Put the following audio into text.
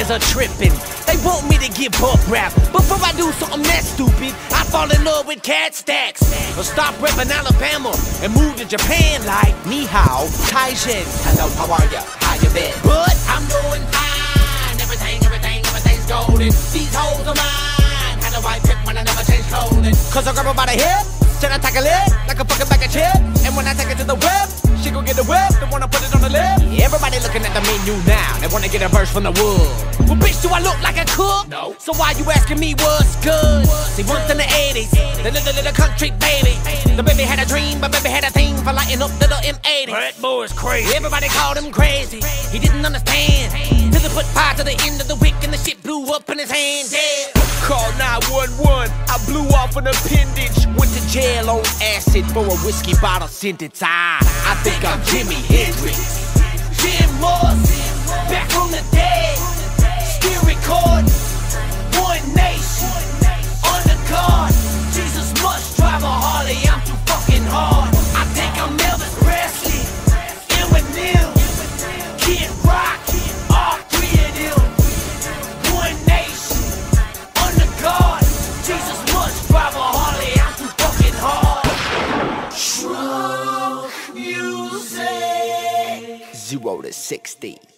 niggas are tripping. They want me to give up rap. Before I do something that stupid, I fall in love with cat stacks. Or stop repping Alabama and move to Japan like Ni hao, Kaijin. Hello, how are ya? How you been? But I'm doing fine. Everything's golden. These hoes are mine. Had a white pick when I never changed clothing. cause I grab her by the hip, then I tackle it like a fucking bag of chips. And when I take it to the whip, she gon' get the whip, then wanna put it on the lip. Everybody looking at the menu now, they wanna get a verse from the wood. Well bitch, do I look like a cook? No. So why you asking me what's good? See, once in the 80s, the little country baby. The baby had a dream, but baby had a thing for lighting up little M80s. That boy is crazy. Everybody called him crazy, he didn't understand. Till they put fire to the end of the wick and the shit blew up in his hand, yeah. Call 911, I blew off an appendage. Went to jail on acid for a whiskey bottle sentence. I think I'm Jimi Hendrix. Jim Moss, back from the dead. Still recording. One nation, under God. Jesus must drive a Harley, I'm too fucking hard. I think I'm Elvis Presley, Eminem, Kid Rock, all three of them. One nation, under God. Jesus must drive a Harley, I'm too fucking hard. True music. 0 to 60.